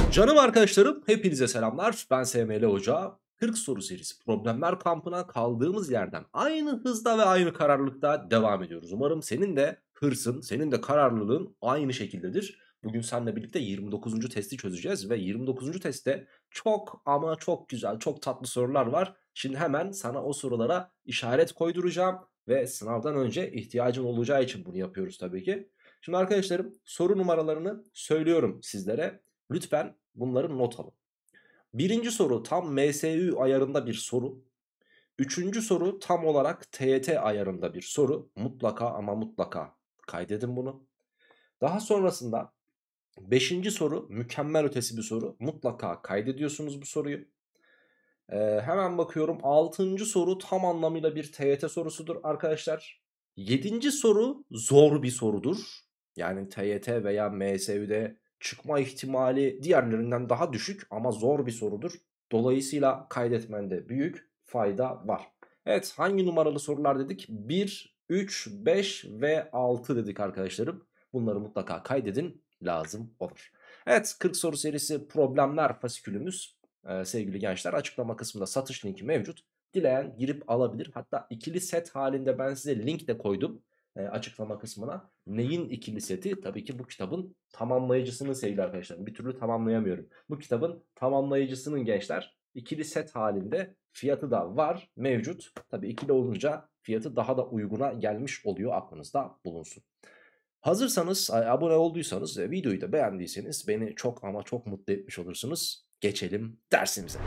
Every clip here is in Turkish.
Canım arkadaşlarım, hepinize selamlar. Ben SML Hoca. 40 soru serisi problemler kampına kaldığımız yerden aynı hızda ve aynı kararlılıkta devam ediyoruz. Umarım senin de hırsın, senin de kararlılığın aynı şekildedir. Bugün seninle birlikte 29. testi çözeceğiz ve 29. testte çok ama çok güzel, çok tatlı sorular var. Şimdi hemen sana o sorulara işaret koyduracağım ve sınavdan önce ihtiyacın olacağı için bunu yapıyoruz tabii ki. Şimdi arkadaşlarım, soru numaralarını söylüyorum sizlere. Lütfen bunları not alın. Birinci soru tam MSÜ ayarında bir soru. Üçüncü soru tam olarak TYT ayarında bir soru. Mutlaka ama mutlaka kaydedin bunu. Daha sonrasında beşinci soru mükemmel ötesi bir soru. Mutlaka kaydediyorsunuz bu soruyu. Hemen bakıyorum, altıncı soru tam anlamıyla bir TYT sorusudur arkadaşlar. Yedinci soru zor bir sorudur. Yani TYT veya MSÜ'de çıkma ihtimali diğerlerinden daha düşük ama zor bir sorudur. Dolayısıyla kaydetmende büyük fayda var. Evet, hangi numaralı sorular dedik? 1, 3, 5 ve 6 dedik arkadaşlarım. Bunları mutlaka kaydedin, lazım olur. Evet, 40 soru serisi problemler fasikülümüz, sevgili gençler, açıklama kısmında satış linki mevcut. Dileyen girip alabilir. Hatta ikili set halinde ben size link de koydum açıklama kısmına. Neyin ikili seti? Tabii ki bu kitabın tamamlayıcısının sevgili arkadaşlar. Bir türlü tamamlayamıyorum. Bu kitabın tamamlayıcısının gençler ikili set halinde fiyatı da var, mevcut. Tabii ikili olunca fiyatı daha da uyguna gelmiş oluyor, aklınızda bulunsun. Hazırsanız, abone olduysanız ve videoyu da beğendiyseniz beni çok ama çok mutlu etmiş olursunuz. Geçelim dersimize.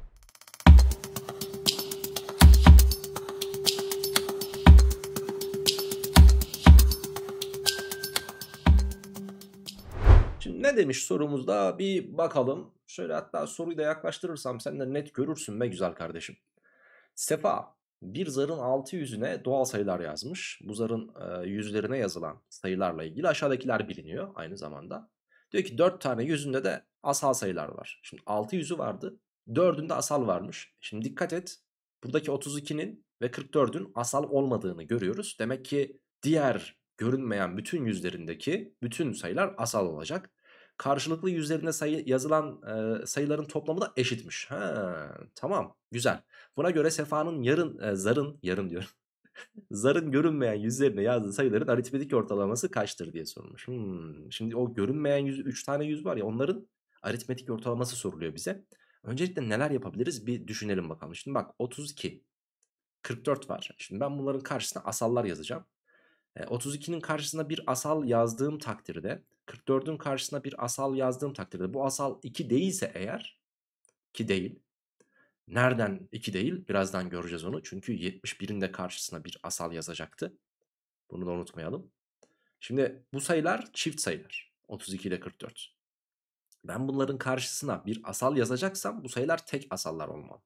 Şimdi ne demiş sorumuzda bir bakalım. Şöyle, hatta soruyu da yaklaştırırsam sen de net görürsün be güzel kardeşim. Sefa bir zarın 6 yüzüne doğal sayılar yazmış. Bu zarın yüzlerine yazılan sayılarla ilgili aşağıdakiler biliniyor aynı zamanda. Diyor ki 4 tane yüzünde de asal sayılar var. Şimdi 6 yüzü vardı. 4'ünde asal varmış. Şimdi dikkat et. Buradaki 32'nin ve 44'ün asal olmadığını görüyoruz. Demek ki diğer görünmeyen bütün yüzlerindeki bütün sayılar asal olacak. Karşılıklı yüzlerinde yazılan sayıların toplamı da eşitmiş. Ha, tamam, güzel. Buna göre Sefa'nın yarın diyorum. Zarın görünmeyen yüzlerine yazdığı sayıların aritmetik ortalaması kaçtır diye sorulmuş. Şimdi o görünmeyen 3 tane yüz var ya, onların aritmetik ortalaması soruluyor bize. Öncelikle neler yapabiliriz bir düşünelim bakalım. Şimdi bak, 32, 44 var. Şimdi ben bunların karşısına asallar yazacağım. 32'nin karşısına bir asal yazdığım takdirde, 44'ün karşısına bir asal yazdığım takdirde, bu asal 2 değilse eğer, ki değil. Nereden 2 değil? Birazdan göreceğiz onu. Çünkü 71'in de karşısına bir asal yazacaktı. Bunu da unutmayalım. Şimdi bu sayılar çift sayılar. 32 ile 44. Ben bunların karşısına bir asal yazacaksam bu sayılar tek asallar olmalı.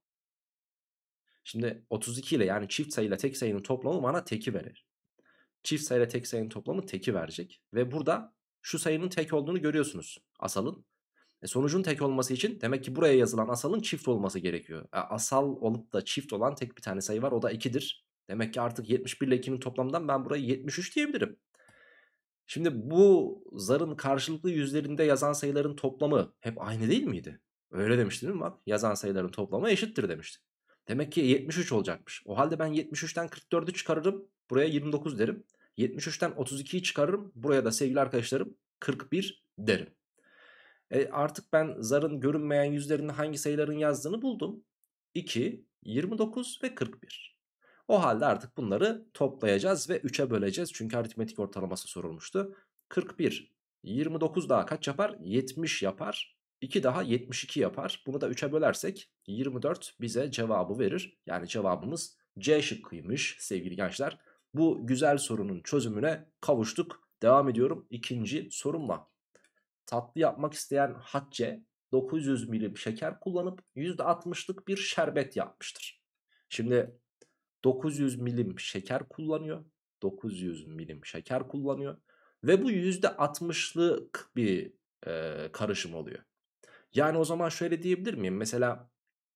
Şimdi 32 ile, yani çift sayıyla tek sayının toplamı bana teki verir. Çift sayıyla tek sayının toplamı teki verecek. Ve burada şu sayının tek olduğunu görüyorsunuz, asalın. Sonucun tek olması için demek ki buraya yazılan asalın çift olması gerekiyor. Asal olup da çift olan tek bir tane sayı var, o da 2'dir. Demek ki artık 71 ile 2'nin toplamından ben burayı 73 diyebilirim. Şimdi bu zarın karşılıklı yüzlerinde yazan sayıların toplamı hep aynı değil miydi? Öyle demiştin değil mi? Bak, yazan sayıların toplamı eşittir demişti. Demek ki 73 olacakmış. O halde ben 73'ten 44'ü çıkarırım. Buraya 29 derim. 73'ten 32'yi çıkarırım. Buraya da sevgili arkadaşlarım 41 derim. Artık ben zarın görünmeyen yüzlerinde hangi sayıların yazdığını buldum. 2, 29 ve 41. O halde artık bunları toplayacağız ve 3'e böleceğiz. Çünkü aritmetik ortalaması sorulmuştu. 41, 29 daha kaç yapar? 70 yapar. 2 daha 72 yapar. Bunu da 3'e bölersek 24 bize cevabı verir. Yani cevabımız C şıkkıymış sevgili gençler. Bu güzel sorunun çözümüne kavuştuk. Devam ediyorum ikinci sorumla. Tatlı yapmak isteyen Hatice 900 milim şeker kullanıp %60'lık bir şerbet yapmıştır. Şimdi 900 milim şeker kullanıyor. 900 milim şeker kullanıyor. Ve bu %60'lık bir karışım oluyor. Yani o zaman şöyle diyebilir miyim? Mesela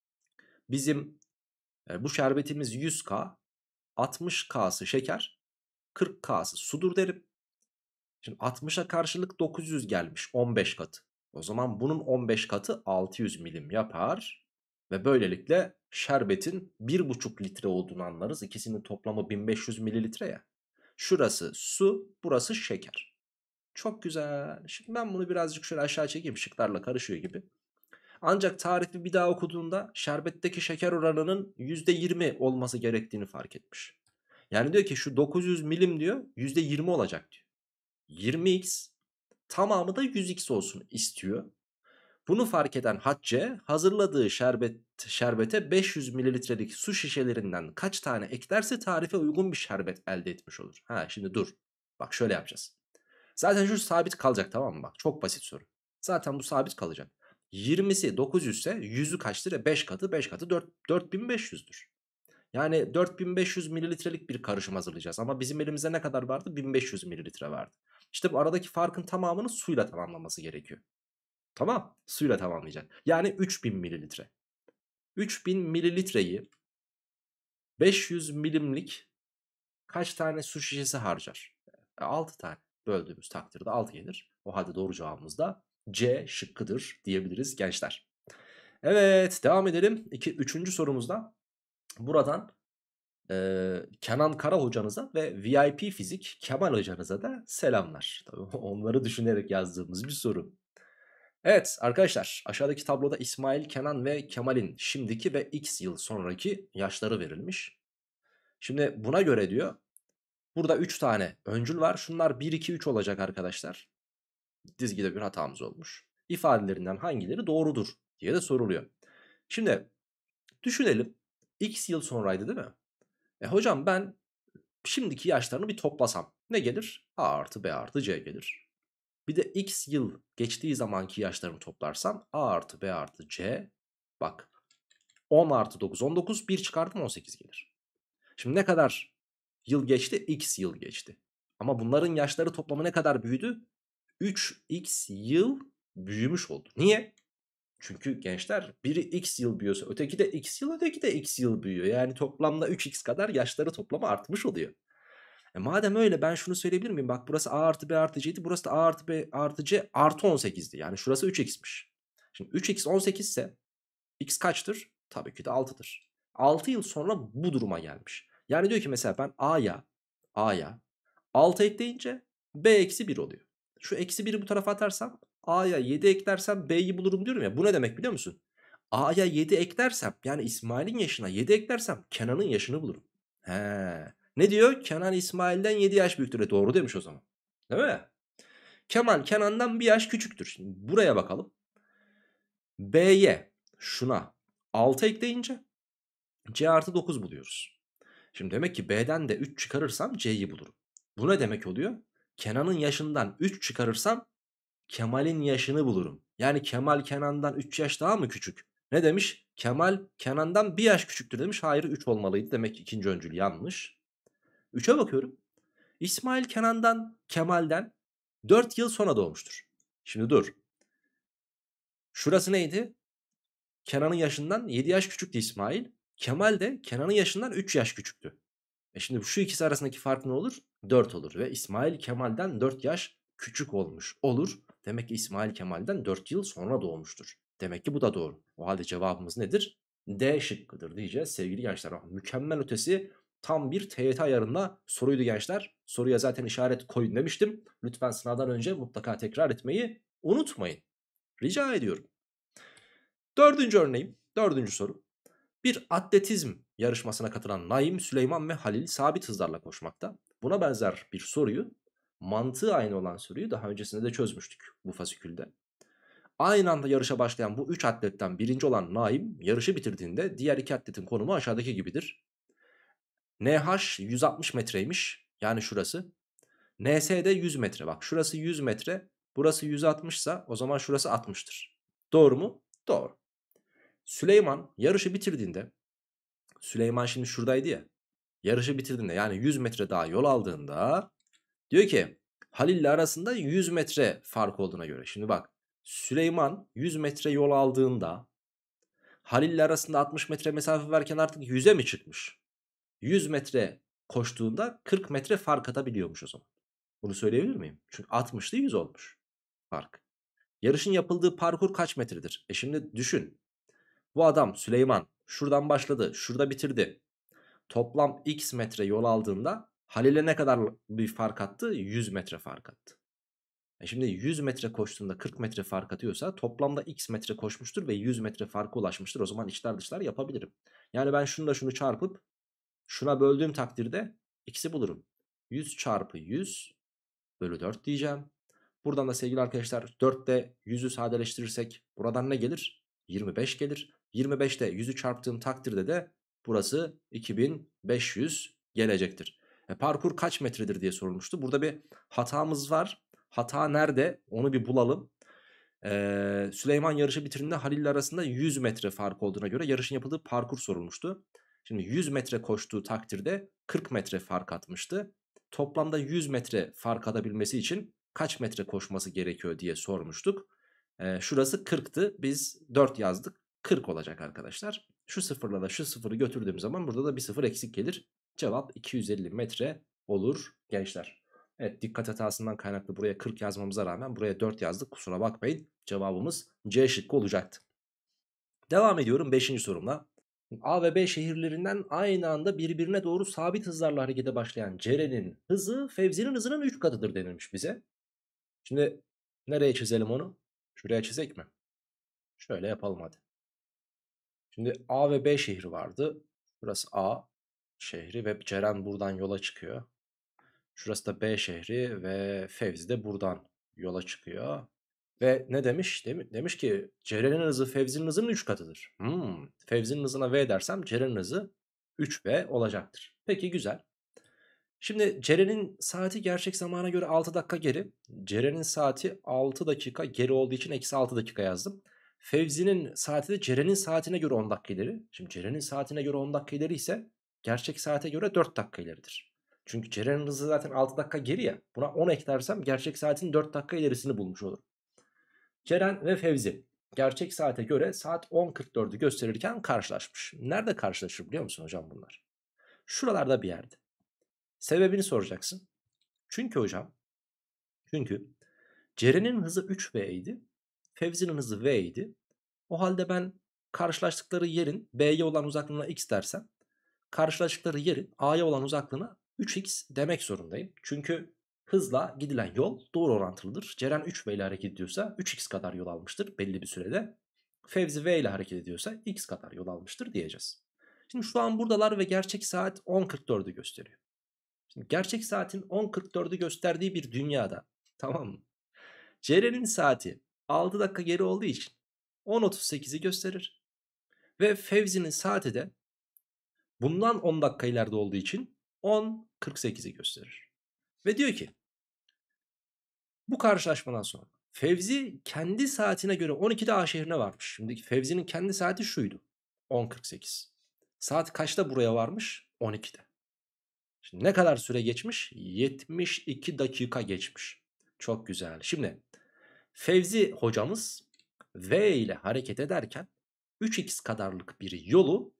bizim bu şerbetimiz 100K, 60K'sı şeker, 40K'sı sudur derim. Şimdi 60'a karşılık 900 gelmiş, 15 katı. O zaman bunun 15 katı 600 milim yapar. Ve böylelikle şerbetin 1,5 litre olduğunu anlarız. İkisinin toplamı 1500 mililitre ya. Şurası su, burası şeker. Çok güzel. Şimdi ben bunu birazcık şöyle aşağı çekeyim. Şıklarla karışıyor gibi. Ancak tarifi bir daha okuduğunda şerbetteki şeker oranının %20 olması gerektiğini fark etmiş. Yani diyor ki şu 900 milim diyor %20 olacak diyor. 20x tamamı da 100x olsun istiyor. Bunu fark eden Hatice hazırladığı şerbete 500 mililitrelik su şişelerinden kaç tane eklerse tarife uygun bir şerbet elde etmiş olur. Ha şimdi dur. Bak şöyle yapacağız. Zaten şu sabit kalacak, tamam mı? Bak çok basit soru. Zaten bu sabit kalacak. 20'si 900 ise 100'ü kaçtır? 5 katı, 5 katı 4500'dür. Yani 4500 mililitrelik bir karışım hazırlayacağız. Ama bizim elimizde ne kadar vardı? 1500 mililitre vardı. İşte bu aradaki farkın tamamını suyla tamamlaması gerekiyor. Tamam, suyla tamamlayacak. Yani 3000 mililitre. 3000 mililitreyi 500 milimlik kaç tane su şişesi harcar? 6 tane. Böldüğümüz takdirde 6 gelir. O halde doğru cevabımız da C şıkkıdır diyebiliriz gençler. Evet, devam edelim. Üçüncü sorumuzda buradan Kenan Kara hocanıza ve VIP fizik Kemal hocanıza da selamlar. Tabii onları düşünerek yazdığımız bir soru. Evet arkadaşlar, aşağıdaki tabloda İsmail, Kenan ve Kemal'in şimdiki ve x yıl sonraki yaşları verilmiş. Şimdi buna göre diyor burada 3 tane öncül var. Şunlar 1, 2, 3 olacak arkadaşlar. Dizgide bir hatamız olmuş. İfadelerinden hangileri doğrudur diye de soruluyor. Şimdi düşünelim, x yıl sonraydı değil mi? Hocam ben şimdiki yaşlarını bir toplasam ne gelir? A artı B artı C gelir. Bir de x yıl geçtiği zamanki yaşlarımı toplarsam A artı B artı C, bak 10 artı 9 19, 1 çıkardım 18 gelir. Şimdi ne kadar yıl geçti? X yıl geçti. Ama bunların yaşları toplamı ne kadar büyüdü? 3x yıl büyümüş oldu. Niye? Çünkü gençler biri x yıl büyüyorsa öteki de x yıl, öteki de x yıl büyüyor. Yani toplamda 3x kadar yaşları toplamı artmış oluyor. Madem öyle ben şunu söyleyebilir miyim? Bak burası A artı B artı C'ydi. Burası da A artı B artı C artı 18'di. Yani şurası 3x'miş. Şimdi 3x 18 ise x kaçtır? Tabii ki de 6'dır. 6 yıl sonra bu duruma gelmiş. Yani diyor ki mesela ben A'ya 6 ekleyince B eksi 1 oluyor. Şu eksi 1'i bu tarafa atarsam A'ya 7 eklersem B'yi bulurum diyorum ya. Bu ne demek biliyor musun? A'ya 7 eklersem, yani İsmail'in yaşına 7 eklersem Kenan'ın yaşını bulurum. He. Ne diyor? Kenan İsmail'den 7 yaş büyüktür. Doğru demiş o zaman. Değil mi? Kemal Kenan'dan bir yaş küçüktür. Şimdi buraya bakalım. B'ye şuna 6 ekleyince C artı 9 buluyoruz. Şimdi demek ki B'den de 3 çıkarırsam C'yi bulurum. Bu ne demek oluyor? Kenan'ın yaşından 3 çıkarırsam Kemal'in yaşını bulurum. Yani Kemal Kenan'dan 3 yaş daha mı küçük? Ne demiş? Kemal Kenan'dan bir yaş küçüktür demiş. Hayır, 3 olmalıydı. Demek ki ikinci öncül yanlış. 3'e bakıyorum. İsmail Kemal'den 4 yıl sonra doğmuştur. Şimdi dur. Şurası neydi? Kenan'ın yaşından 7 yaş küçüktü İsmail. Kemal de Kenan'ın yaşından 3 yaş küçüktü. Şimdi şu ikisi arasındaki fark ne olur? 4 olur ve İsmail Kemal'den 4 yaş küçük olmuş olur. Demek ki İsmail Kemal'den 4 yıl sonra doğmuştur. Demek ki bu da doğru. O halde cevabımız nedir? D şıkkıdır diyeceğiz sevgili gençler. Mükemmel ötesi tam bir TYT ayarında soruydu gençler. Soruya zaten işaret koyun demiştim. Lütfen sınavdan önce mutlaka tekrar etmeyi unutmayın. Rica ediyorum. Dördüncü örneğim, dördüncü soru. Bir atletizm yarışmasına katılan Naim, Süleyman ve Halil sabit hızlarla koşmakta. Buna benzer bir soruyu, mantığı aynı olan soruyu daha öncesinde de çözmüştük bu fasikülde. Aynı anda yarışa başlayan bu 3 atletten birinci olan Naim yarışı bitirdiğinde diğer 2 atletin konumu aşağıdaki gibidir. NH 160 metreymiş, yani şurası. NS de 100 metre, bak şurası 100 metre, burası 160 ise o zaman şurası 60'tır. Doğru mu? Doğru. Süleyman yarışı bitirdiğinde, Süleyman şimdi şuradaydı ya. Yarışı bitirdiğinde, yani 100 metre daha yol aldığında, diyor ki Halil ile arasında 100 metre fark olduğuna göre. Şimdi bak, Süleyman 100 metre yol aldığında Halil ile arasında 60 metre mesafe varken artık 100'e mi çıkmış? 100 metre koştuğunda 40 metre fark atabiliyormuş o zaman. Bunu söyleyebilir miyim? Çünkü 60'lı 100 olmuş fark. Yarışın yapıldığı parkur kaç metredir? Şimdi düşün. Bu adam Süleyman şuradan başladı, şurada bitirdi. Toplam x metre yol aldığında Halil'e ne kadar bir fark attı? 100 metre fark attı. Şimdi 100 metre koştuğunda 40 metre fark atıyorsa toplamda x metre koşmuştur ve 100 metre farka ulaşmıştır. O zaman içler dışlar yapabilirim. Yani ben şununla şunu çarpıp şuna böldüğüm takdirde x'i bulurum. 100 çarpı 100 bölü 4 diyeceğim. Buradan da sevgili arkadaşlar 4 ile 100'ü sadeleştirirsek buradan ne gelir? 25 gelir. 25'te 100'ü çarptığım takdirde de burası 2500 gelecektir. Parkur kaç metredir diye sorulmuştu. Burada bir hatamız var. Hata nerede? Onu bir bulalım. Süleyman yarışı bitirdiğinde Halil ile arasında 100 metre fark olduğuna göre yarışın yapıldığı parkur sorulmuştu. Şimdi 100 metre koştuğu takdirde 40 metre fark atmıştı. Toplamda 100 metre fark atabilmesi için kaç metre koşması gerekiyor diye sormuştuk. Şurası 40'tı. Biz 4 yazdık. 40 olacak arkadaşlar. Şu sıfırla da şu sıfırı götürdüğüm zaman burada da bir sıfır eksik gelir. Cevap 250 metre olur gençler. Evet, dikkat hatasından kaynaklı buraya 40 yazmamıza rağmen buraya 4 yazdık. Kusura bakmayın. Cevabımız C şıkkı olacaktı. Devam ediyorum 5. sorumla. A ve B şehirlerinden aynı anda birbirine doğru sabit hızlarla harekete başlayan Ceren'in hızı Fevzi'nin hızının 3 katıdır denilmiş bize. Şimdi nereye çizelim onu? Şuraya çizek mi? Şöyle yapalım hadi. Şimdi A ve B şehri vardı. Burası A şehri ve Ceren buradan yola çıkıyor. Şurası da B şehri ve Fevzi de buradan yola çıkıyor. Ve ne demiş? Demiş ki Ceren'in hızı Fevzi'nin hızının 3 katıdır. Fevzi'nin hızına V dersem Ceren'in hızı 3V olacaktır. Peki güzel. Şimdi Ceren'in saati gerçek zamana göre 6 dakika geri. Ceren'in saati 6 dakika geri olduğu için eksi 6 dakika yazdım. Fevzi'nin saati de Ceren'in saatine göre 10 dakika ileri. Şimdi Ceren'in saatine göre 10 dakika ileri ise gerçek saate göre 4 dakika ileridir. Çünkü Ceren'in hızı zaten 6 dakika geri ya. Buna 10 eklersem gerçek saatin 4 dakika ilerisini bulmuş olurum. Ceren ve Fevzi gerçek saate göre saat 10.44'ü gösterirken karşılaşmış. Nerede karşılaşır biliyor musun hocam bunlar? Şuralarda bir yerde. Sebebini soracaksın. Çünkü hocam, çünkü Ceren'in hızı 3V idi. Fevzi'nin hızı V idi. O halde ben karşılaştıkları yerin B'ye olan uzaklığına x dersem karşılaştıkları yerin A'ya olan uzaklığına 3x demek zorundayım. Çünkü hızla gidilen yol doğru orantılıdır. Ceren 3V ile hareket ediyorsa 3x kadar yol almıştır belli bir sürede. Fevzi V ile hareket ediyorsa x kadar yol almıştır diyeceğiz. Şimdi şu an buradalar ve gerçek saat 10.44'ü gösteriyor. Şimdi gerçek saatin 10.44'ü gösterdiği bir dünyada, tamam mı? Ceren'in saati 6 dakika geri olduğu için 10.38'i gösterir. Ve Fevzi'nin saati de bundan 10 dakika ileride olduğu için 10.48'i gösterir. Ve diyor ki bu karşılaşmadan sonra Fevzi kendi saatine göre 12'de A şehrine varmış. Şimdi Fevzi'nin kendi saati şuydu, 10.48. Saat kaçta buraya varmış? 12'de. Şimdi ne kadar süre geçmiş? 72 dakika geçmiş. Çok güzel. Şimdi Fevzi hocamız V ile hareket ederken 3x kadarlık bir yolu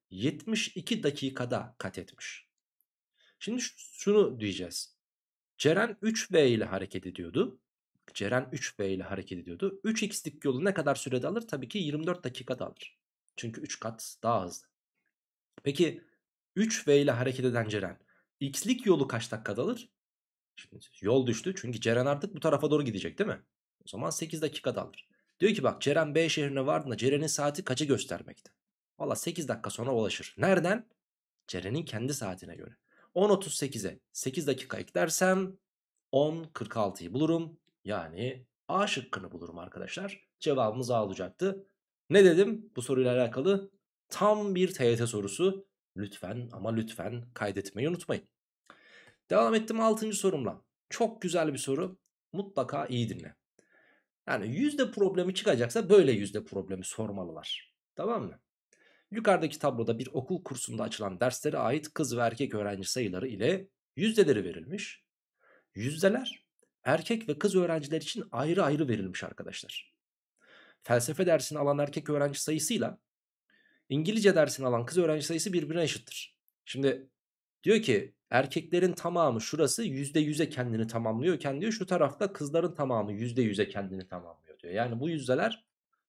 72 dakikada kat etmiş. Şimdi şunu diyeceğiz. Ceren 3V ile hareket ediyordu. Ceren 3V ile hareket ediyordu. 3x'lik yolu ne kadar sürede alır? Tabii ki 24 dakikada alır. Çünkü 3 kat daha hızlı. Peki 3V ile hareket eden Ceren x'lik yolu kaç dakikada alır? Şimdi yol düştü çünkü Ceren artık bu tarafa doğru gidecek değil mi? O zaman 8 dakikada alır. Diyor ki bak Ceren B şehrine vardığında Ceren'in saati kaçı göstermekte? Valla 8 dakika sonra ulaşır. Nereden? Ceren'in kendi saatine göre. 10.38'e 8 dakika eklersem 10.46'yı bulurum. Yani A şıkkını bulurum arkadaşlar. Cevabımız A olacaktı. Ne dedim bu soruyla alakalı? Tam bir TYT sorusu. Lütfen ama lütfen kaydetmeyi unutmayın. Devam ettim 6. sorumla. Çok güzel bir soru. Mutlaka iyi dinle. Yani yüzde problemi çıkacaksa böyle yüzde problemi sormalılar. Tamam mı? Yukarıdaki tabloda bir okul kursunda açılan derslere ait kız ve erkek öğrenci sayıları ile yüzdeleri verilmiş. Yüzdeler erkek ve kız öğrenciler için ayrı ayrı verilmiş arkadaşlar. Felsefe dersini alan erkek öğrenci sayısıyla İngilizce dersini alan kız öğrenci sayısı birbirine eşittir. Şimdi Diyor ki erkeklerin tamamı şurası %100'e kendini tamamlıyorken diyor şu tarafta kızların tamamı %100'e kendini tamamlıyor diyor. Yani bu yüzdeler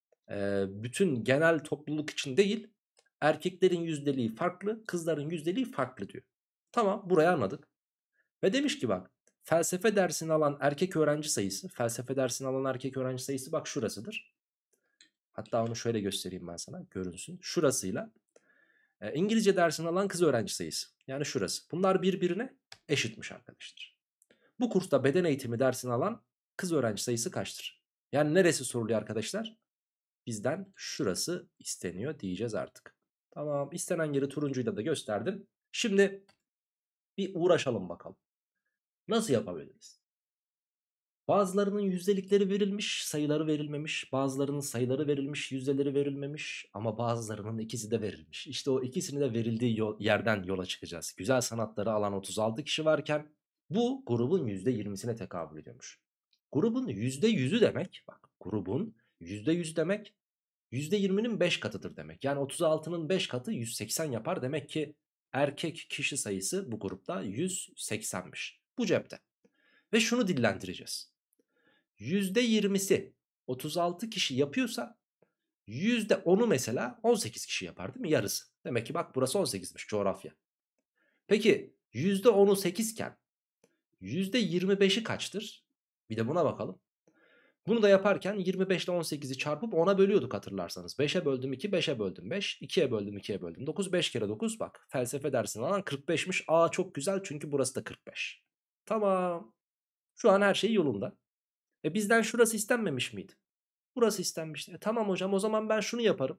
bütün genel topluluk için değil, erkeklerin yüzdeliği farklı, kızların yüzdeliği farklı diyor. Tamam, burayı anladık. Ve demiş ki bak, felsefe dersini alan erkek öğrenci sayısı, felsefe dersini alan erkek öğrenci sayısı bak şurasıdır. Hatta onu şöyle göstereyim ben sana, görünsün. Şurasıyla İngilizce dersini alan kız öğrenci sayısı. Yani şurası. Bunlar birbirine eşitmiş arkadaşlar. Bu kursta beden eğitimi dersini alan kız öğrenci sayısı kaçtır? Yani neresi soruluyor arkadaşlar? Bizden şurası isteniyor diyeceğiz artık. Tamam, istenen yeri turuncuyla da gösterdim. Şimdi bir uğraşalım bakalım. Nasıl yapabiliriz? Bazılarının yüzdelikleri verilmiş, sayıları verilmemiş. Bazılarının sayıları verilmiş, yüzdeleri verilmemiş. Ama bazılarının ikisi de verilmiş. İşte o ikisini de verildiği yerden yola çıkacağız. Güzel sanatları alan 36 kişi varken bu grubun %20'sine tekabül ediyormuş. Grubun %100'ü demek, bak grubun %100 demek %20'nin 5 katıdır demek. Yani 36'nın 5 katı 180 yapar. Demek ki erkek kişi sayısı bu grupta 180'miş. Bu cepte. Ve şunu dillendireceğiz. %20'si 36 kişi yapıyorsa %10'u mesela 18 kişi yapar değil mi? Yarısı. Demek ki bak burası 18'miş coğrafya. Peki %10'u 8 iken %25'i kaçtır? Bir de buna bakalım. Bunu da yaparken 25 ile 18'i çarpıp 10'a bölüyorduk hatırlarsanız. 5'e böldüm 2, 5'e böldüm 5, 2'ye böldüm 2'ye böldüm 9, 5 kere 9 bak. Felsefe dersini alan 45'miş. Aa çok güzel çünkü burası da 45. Tamam. Şu an her şey yolunda. Bizden şurası istenmemiş miydi? Burası istenmişti. Tamam hocam o zaman ben şunu yaparım.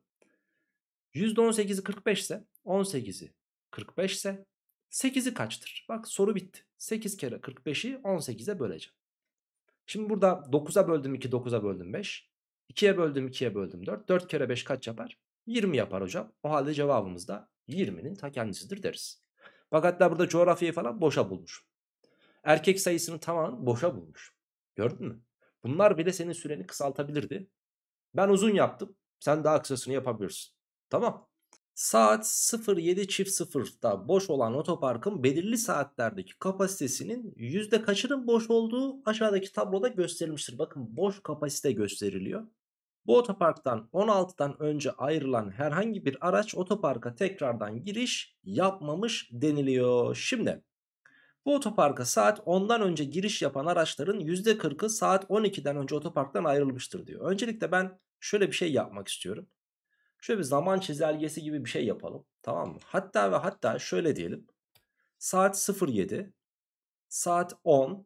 %18'i 45 ise 18'i 45 ise 8'i kaçtır? Bak soru bitti. 8 kere 45'i 18'e böleceğim. Şimdi burada 9'a böldüm 2, 9'a böldüm 5. 2'ye böldüm 2'ye böldüm 4. 4 kere 5 kaç yapar? 20 yapar hocam. O halde cevabımız da 20'nin ta kendisidir deriz. Bak hatta burada coğrafyayı falan boşa bulmuş. Erkek sayısını tamamen boşa bulmuş. Gördün mü? Bunlar bile senin süreni kısaltabilirdi. Ben uzun yaptım. Sen daha kısasını yapabilirsin. Tamam. Saat 07.00'da boş olan otoparkın belirli saatlerdeki kapasitesinin yüzde kaçının boş olduğu aşağıdaki tabloda gösterilmiştir. Bakın boş kapasite gösteriliyor. Bu otoparktan 16'dan önce ayrılan herhangi bir araç otoparka tekrardan giriş yapmamış deniliyor. Şimdi bu otoparka saat 10'dan önce giriş yapan araçların %40'ı saat 12'den önce otoparktan ayrılmıştır diyor. Öncelikle ben şöyle bir şey yapmak istiyorum. Şöyle bir zaman çizelgesi gibi bir şey yapalım. Tamam mı? Hatta ve hatta şöyle diyelim. Saat 07, saat 10,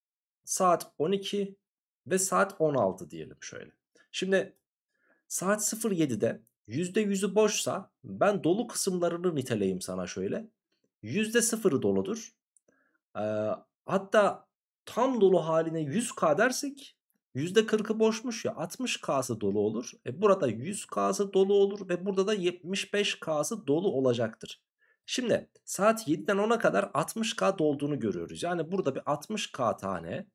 saat 12 ve saat 16 diyelim şöyle. Şimdi saat 07'de %100'ü boşsa ben dolu kısımlarını niteleyeyim sana şöyle. %0'ı doludur. Ee, hatta tam dolu haline 100K dersek %40'ı boşmuş ya 60K'sı dolu olur. Burada 100K'sı dolu olur ve burada da 75K'sı dolu olacaktır. Şimdi saat 7'den 10'a kadar 60K dolduğunu görüyoruz. Yani burada bir 60K tane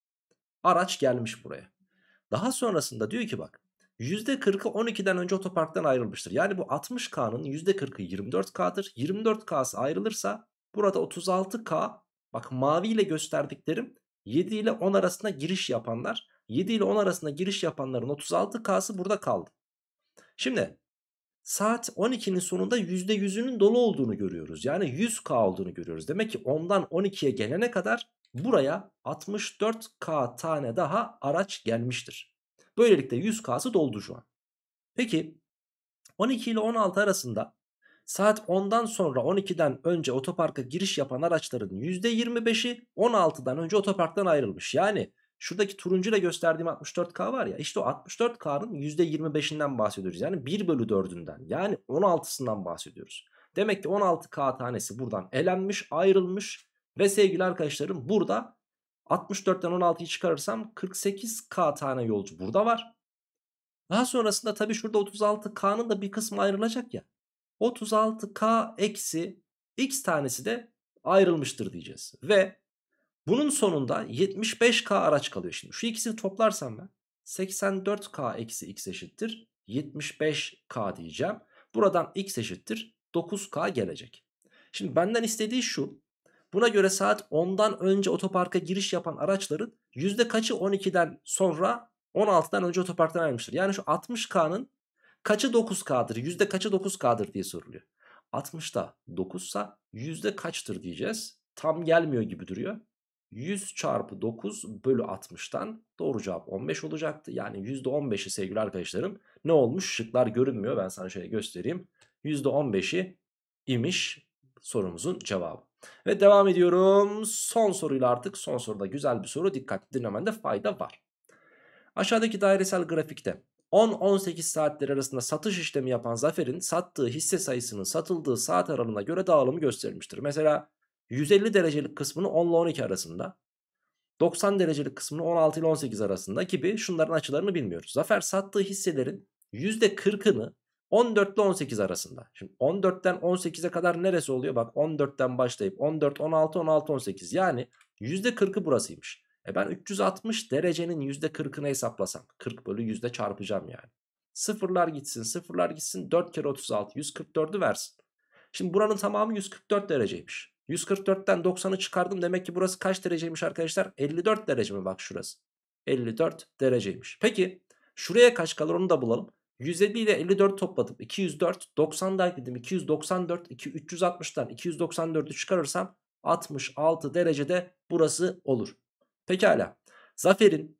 araç gelmiş buraya. Daha sonrasında diyor ki bak %40'ı 12'den önce otoparktan ayrılmıştır. Yani bu 60K'nın %40'ı 24K'dır. 24K'sı ayrılırsa burada 36K, bak mavi ile gösterdiklerim 7 ile 10 arasında giriş yapanlar. 7 ile 10 arasında giriş yapanların 36K'sı burada kaldı. Şimdi saat 12'nin sonunda %100'ünün dolu olduğunu görüyoruz. Yani 100K olduğunu görüyoruz. Demek ki 10'dan 12'ye gelene kadar buraya 64K tane daha araç gelmiştir. Böylelikle 100K'sı doldu şu an. Peki 12 ile 16 arasında saat 10'dan sonra 12'den önce otoparka giriş yapan araçların %25'i 16'dan önce otoparktan ayrılmış. Yani şuradaki turuncuyla gösterdiğim 64K var ya, işte o 64K'nın %25'inden bahsediyoruz. Yani 1 bölü 4'ünden, yani 16'sından bahsediyoruz. Demek ki 16K tanesi buradan elenmiş, ayrılmış ve sevgili arkadaşlarım burada 64'ten 16'yı çıkarırsam 48K tane yolcu burada var. Daha sonrasında tabii şurada 36K'nın da bir kısmı ayrılacak ya. 36K eksi X tanesi de ayrılmıştır diyeceğiz. Ve bunun sonunda 75K araç kalıyor şimdi. Şu ikisini toplarsam ben 84K eksi X eşittir 75K diyeceğim. Buradan X eşittir 9K gelecek. Şimdi benden istediği şu. Buna göre saat 10'dan önce otoparka giriş yapan araçların yüzde kaçı 12'den sonra 16'dan önce otoparktan ayrılmıştır. Yani şu 60K'nın kaçı 9K'dır, yüzde kaçı 9K'dır diye soruluyor. 60'da 9'sa yüzde kaçtır diyeceğiz. Tam gelmiyor gibi duruyor. 100 çarpı 9 bölü 60'tan doğru cevap 15 olacaktı. Yani %15'i sevgili arkadaşlarım ne olmuş? Şıklar görünmüyor. Ben sana şöyle göstereyim. %15'i imiş sorumuzun cevabı. Ve devam ediyorum. Son soruyla artık. Son soruda güzel bir soru. Dikkatli dinlemende fayda var. Aşağıdaki dairesel grafikte 10-18 saatler arasında satış işlemi yapan Zafer'in sattığı hisse sayısının satıldığı saat aralığına göre dağılımı gösterilmiştir. Mesela 150 derecelik kısmını 10 ile 12 arasında, 90 derecelik kısmını 16 ile 18 arasında gibi şunların açılarını bilmiyoruz. Zafer sattığı hisselerin %40'ını 14 ile 18 arasında. Şimdi 14'ten 18'e kadar neresi oluyor? Bak 14'ten başlayıp 14, 16, 16, 18 yani %40'ı burasıymış. Ben 360 derecenin %40'ını hesaplasam 40 bölü yüzde çarpacağım yani. Sıfırlar gitsin sıfırlar gitsin 4 kere 36 144'ü versin. Şimdi buranın tamamı 144 dereceymiş. 144'ten 90'ı çıkardım. Demek ki burası kaç dereceymiş arkadaşlar? 54 derece mi? Bak şurası. 54 dereceymiş. Peki şuraya kaç kalır onu da bulalım. 150 ile 54 topladım. 204. 90'da ekledim. 294. 360'tan 294'ü çıkarırsam 66 derecede burası olur. Pekala. Zafer'in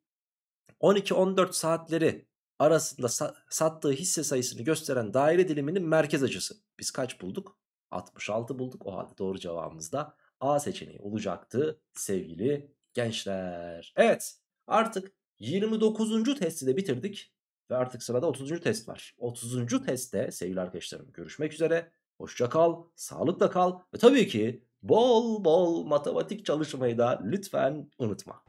12-14 saatleri arasında sattığı hisse sayısını gösteren daire diliminin merkez açısı. Biz kaç bulduk? 66 bulduk. O halde doğru cevabımız da A seçeneği olacaktı sevgili gençler. Evet, artık 29. testi de bitirdik. Ve artık sırada 30. test var. 30. testte sevgili arkadaşlarım görüşmek üzere. Hoşça kal, sağlıkla kal ve tabii ki bol bol matematik çalışmayı da lütfen unutma.